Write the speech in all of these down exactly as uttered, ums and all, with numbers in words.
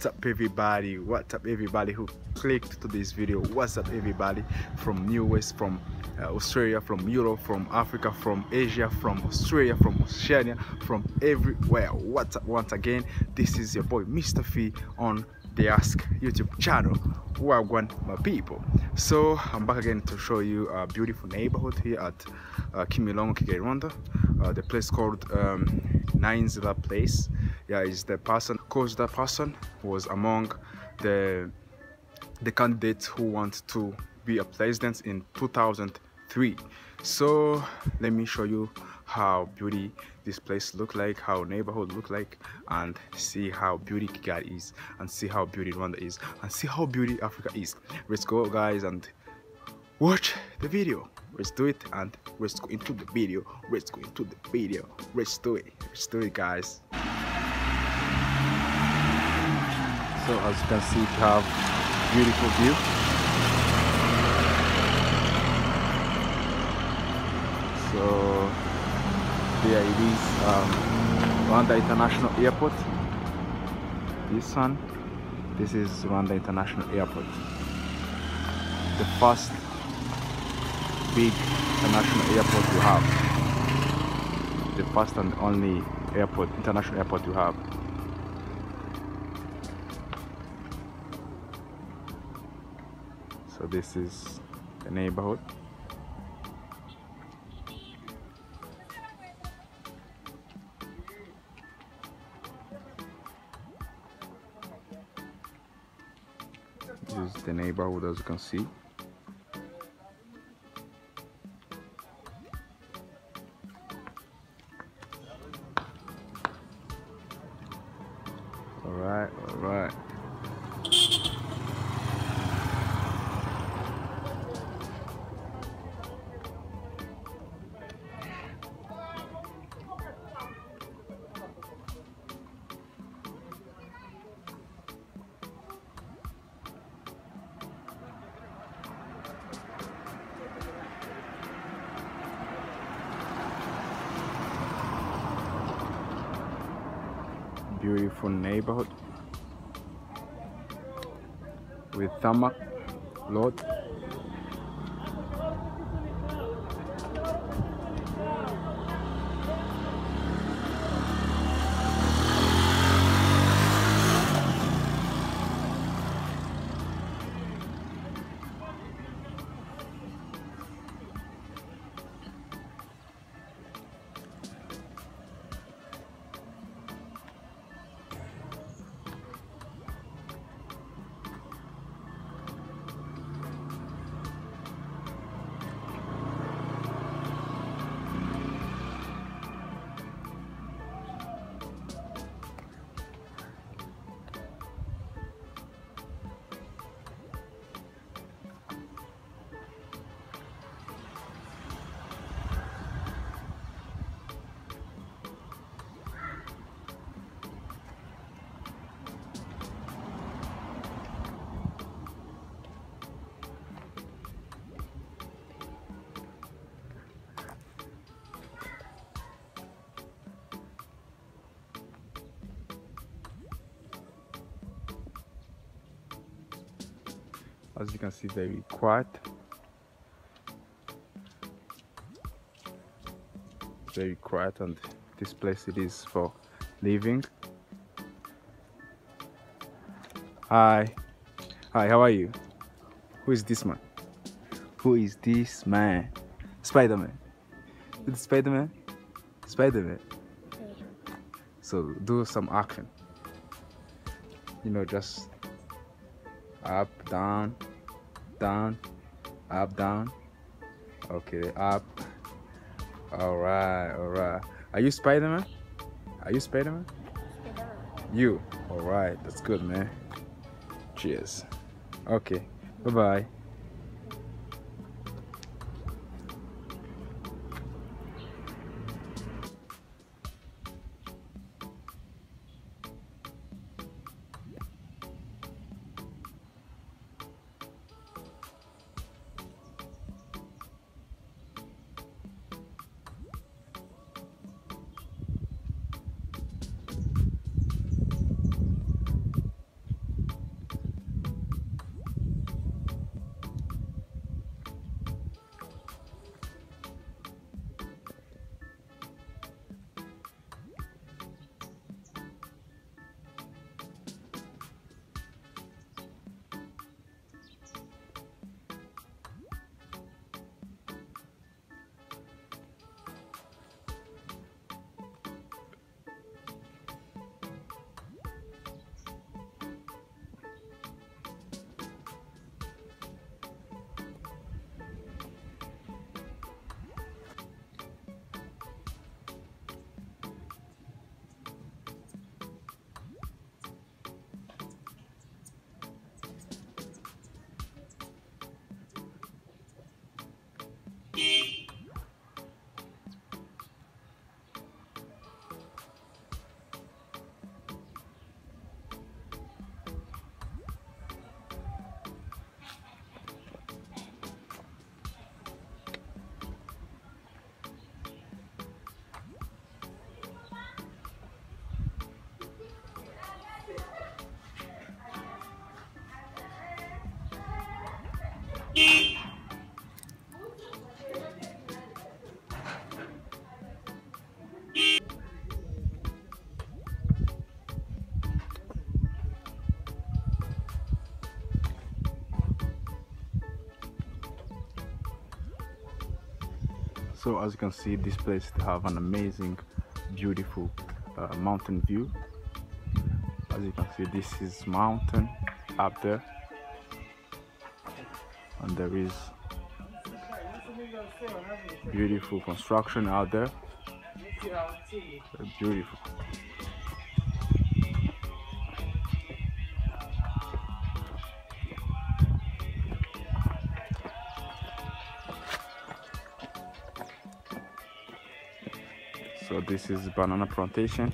What's up everybody, what's up everybody who clicked to this video, what's up everybody from New West, from uh, Australia, from Europe, from Africa, from Asia, from Australia, from Oceania, from everywhere. What's up once again, this is your boy Mister Fee on the Ask YouTube channel. Wagwan my people. So I'm back again to show you a beautiful neighborhood here at uh, Kimilongo, Kigali, Rwanda. Uh, the place called um, Nainzila Place. Yeah, is the person, cause that person was among the the candidates who want to be a president in two thousand three. So let me show you how beauty this place look like, how neighborhood look like, and see how beauty Kigali is, and see how beauty Rwanda is, and see how beauty Africa is. Let's go guys and watch the video. Let's do it, and let's go into the video. Let's go into the video. Let's do it. Let's do it guys. So as you can see, we have beautiful view. So there it is, um, Rwanda International Airport. This one, this is Rwanda International Airport, the first big international airport you have, the first and only airport, international airport you have. So this is the neighborhood. This is the neighborhood, as you can see. All right, all right. Beautiful neighborhood with tarmac road. As you can see, very quiet, very quiet, and this place it is for living. Hi, hi, how are you? Who is this man? Who is this man? Spider-Man. Is it Spider-Man? Spider-Man. So do some action. You know, just up, down, down, up, down. Okay, up. All right, all right. Are you Spider-Man? Are you Spider-Man? Spider-Man. You. All right, that's good, man. Cheers. Okay, bye-bye. So as you can see, this place have an amazing, beautiful uh, mountain view. As you can see, this is mountain up there, and there is beautiful construction out there. Very beautiful. So this is banana plantation.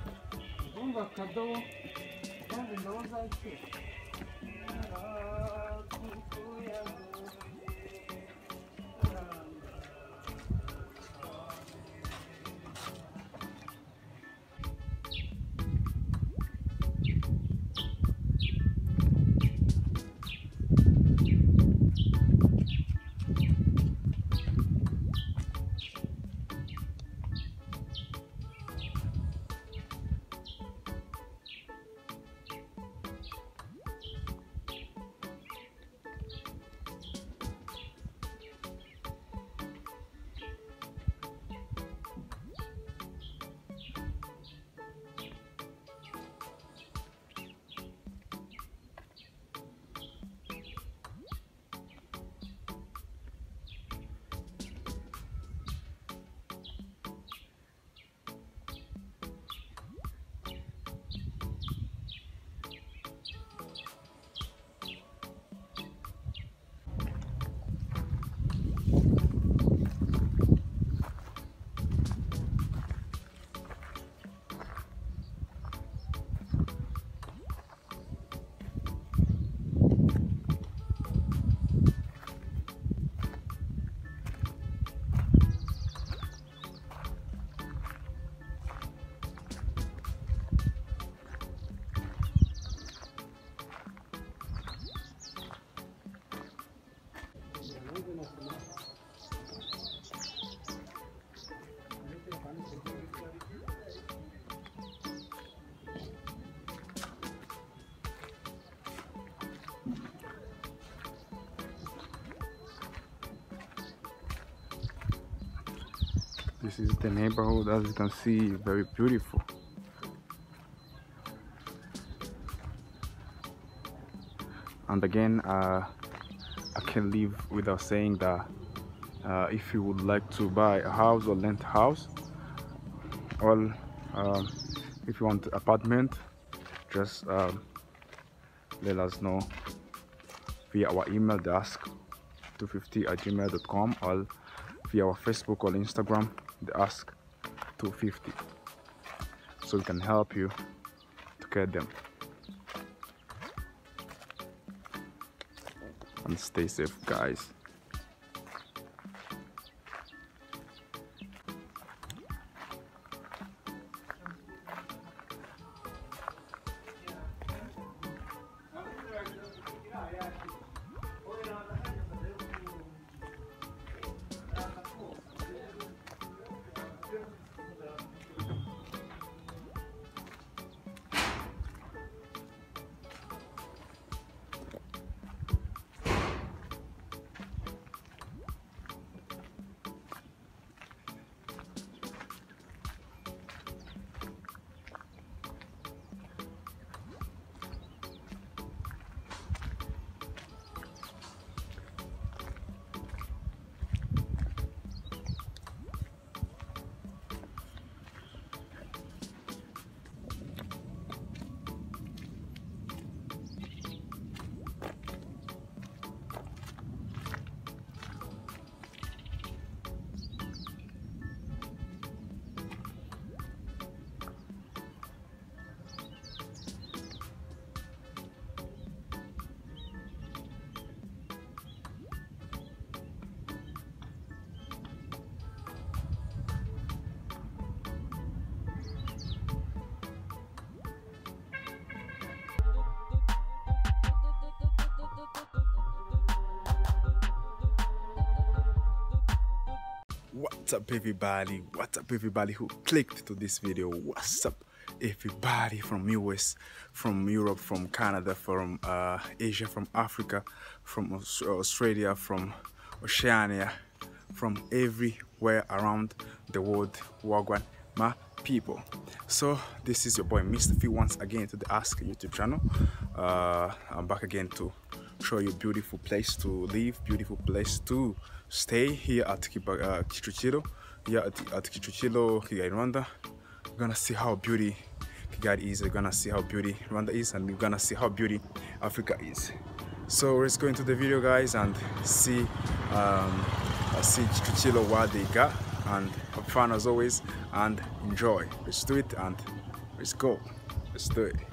This is the neighborhood. As you can see, very beautiful. And again, uh, I can't leave without saying that uh, if you would like to buy a house or rent a house, or um, if you want an apartment, just um, let us know via our email, the ask two fifty at gmail dot com, or via our Facebook or Instagram, the ask two fifty, so we can help you to get them. And stay safe, guys. What's up, everybody? What's up, everybody who clicked to this video? What's up, everybody from U S, from Europe, from Canada, from uh, Asia, from Africa, from Australia, from Oceania, from everywhere around the world. Wagwan, my people. So this is your boy Mister Fee once again to the Ask YouTube channel. uh, I'm back again to show you beautiful place to live, beautiful place to stay here at Kiba, uh, Kicukiro. Here at, at Kicukiro, Kigali, Rwanda. We're gonna see how beauty Kigali is, we're gonna see how beauty Rwanda is, and we're gonna see how beauty Africa is. So let's go into the video, guys, and see um, uh, see Kicukiro, what they got, and have fun as always and enjoy. Let's do it and let's go. Let's do it.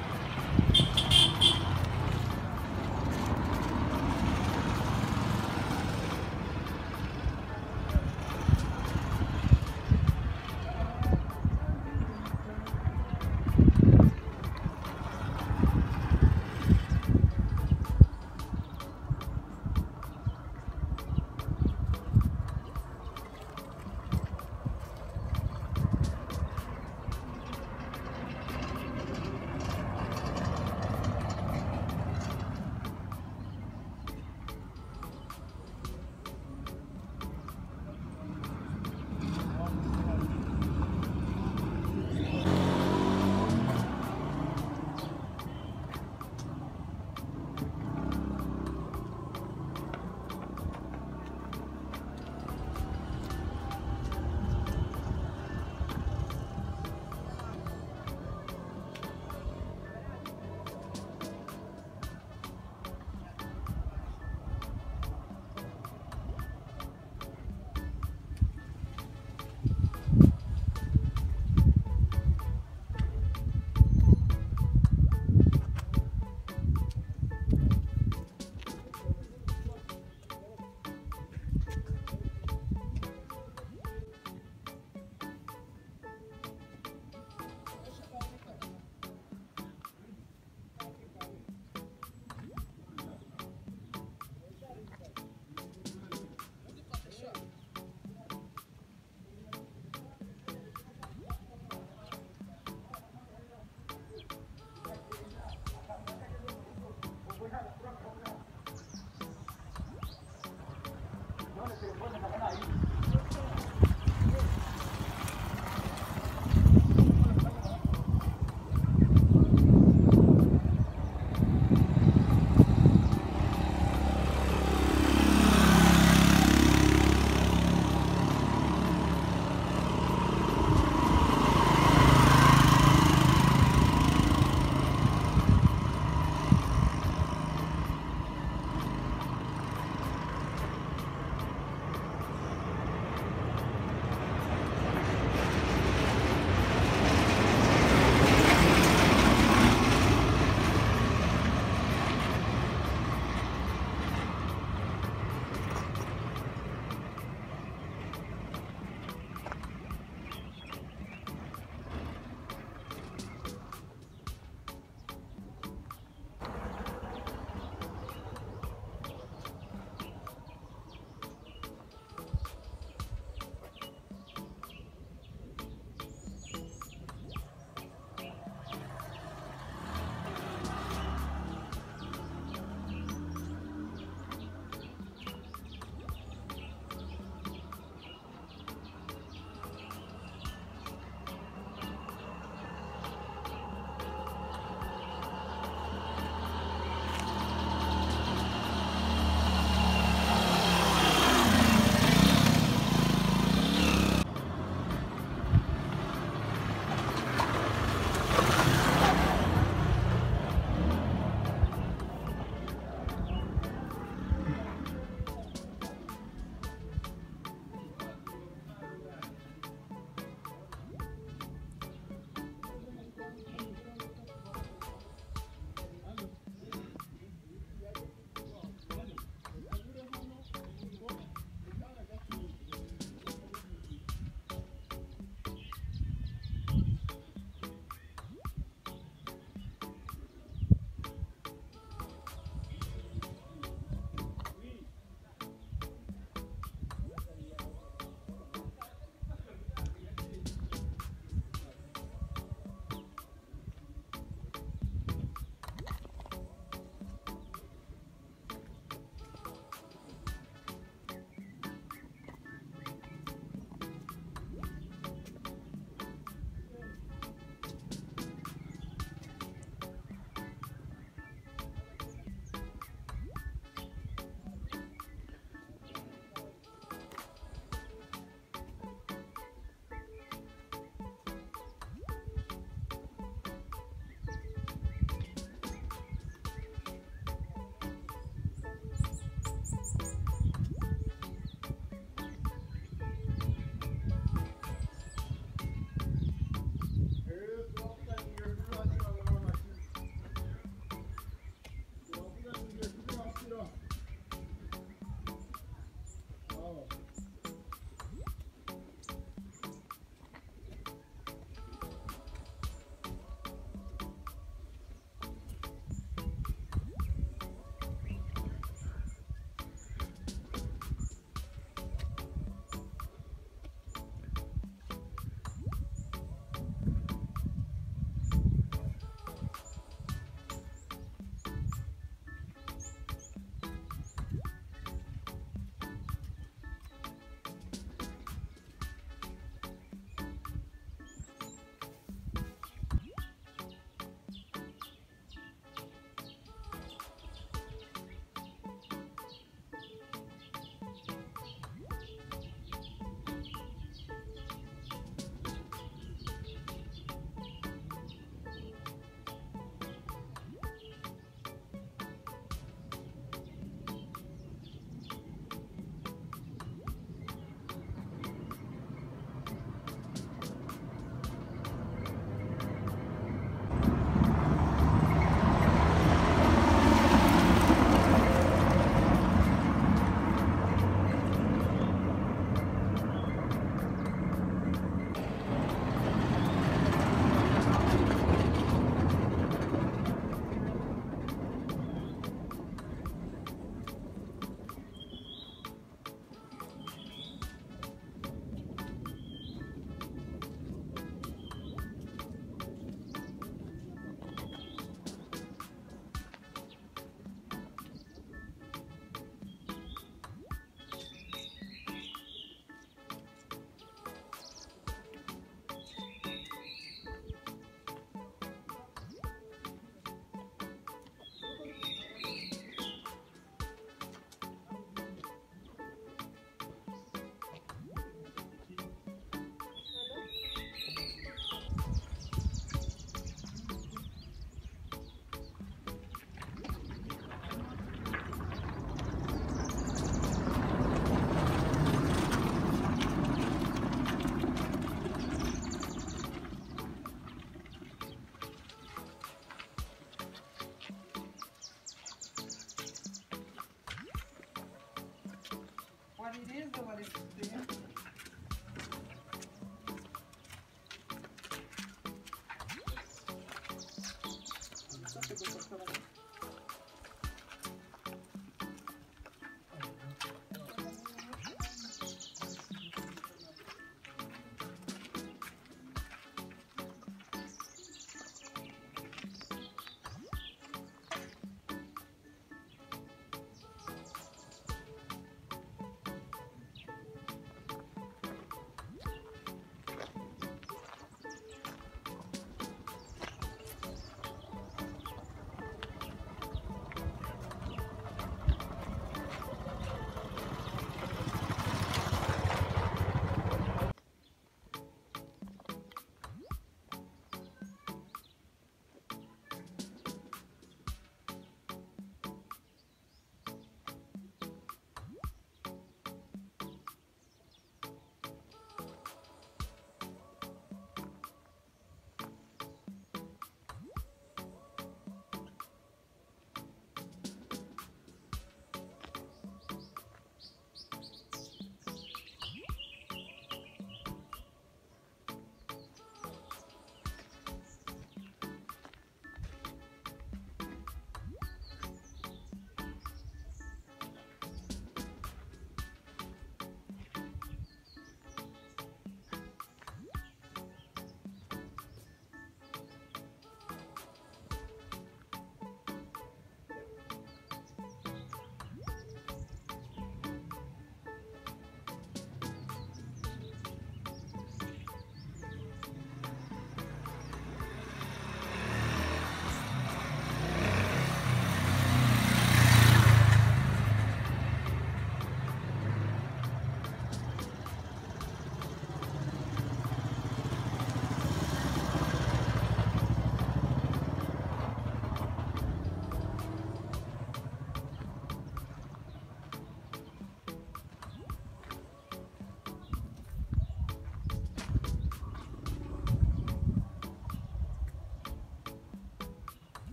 It's the